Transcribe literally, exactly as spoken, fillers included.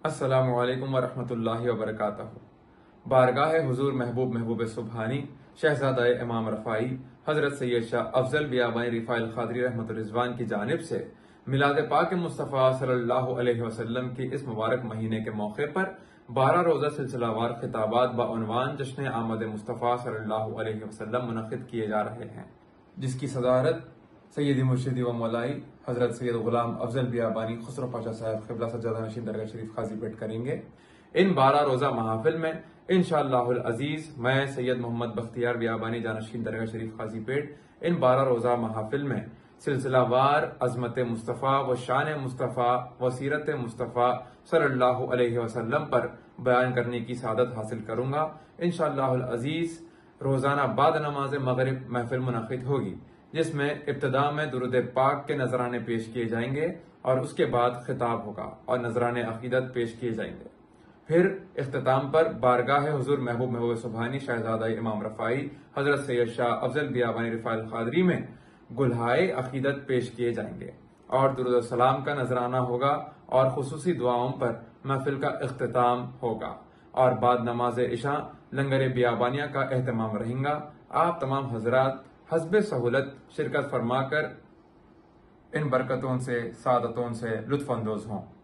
السلام علیکم ورحمۃ اللہ وبرکاتہ۔ بارگاہ حضور محبوب محبوب سبحانی شہزادہ امام رفاعی حضرت سید شاہ افضل بیابانی رفاعی القادری رحمۃ الرضوان کی جانب سے میلاد پاک مصطفیٰ صلی اللہ علیہ وسلم کی اس مبارک مہینے کے موقع پر بارہ روزہ سلسلہ وار خطابات بعنوان جشن آمد مصطفیٰ صلی اللہ علیہ وسلم منعقد کیے جا رہے ہیں، جس کی صدارت سیدی مرشدی و مولائی حضرت سید غلام افضل بیابانی خسرو پاشا صاحب قبلہ سجادہ نشین درگاہ شریف قاضی پیٹ کریں گے۔ ان بارہ روزہ محافل میں انشاءاللہ العزیز میں سید محمد بختیار بیابانی جانشین درگاہ شریف قاضی پیٹ ان بارہ روزہ محافل میں سلسلہ وار عظمت مصطفیٰ و شان مصطفیٰ و سیرت مصطفیٰ صلی اللہ علیہ وسلم پر بیان کرنے کی سعادت حاصل کروں گا۔ انشاءاللہ العزیز روزانہ بعد نماز مغرب محفل منعقد ہوگی، جس میں ابتدا میں درود پاک کے نذرانے پیش کیے جائیں گے اور اس کے بعد خطاب ہوگا اور نذرانے عقیدت پیش کیے جائیں گے۔ پھر اختتام پر بارگاہ حضور محبوب محبوب سبحانی شہزادہ امام رفاعی حضرت سید شاہ افضل بیابانی رفاعی القادری میں گلہائے عقیدت پیش کیے جائیں گے اور درود السلام کا نذرانہ ہوگا اور خصوصی دعاؤں پر محفل کا اختتام ہوگا، اور بعد نماز عشاء لنگر بیابانیہ کا اہتمام رہیں گا۔ آپ تمام حضرات حسب سہولت شرکت فرما کر ان برکتوں سے سعادتوں سے لطف اندوز ہوں۔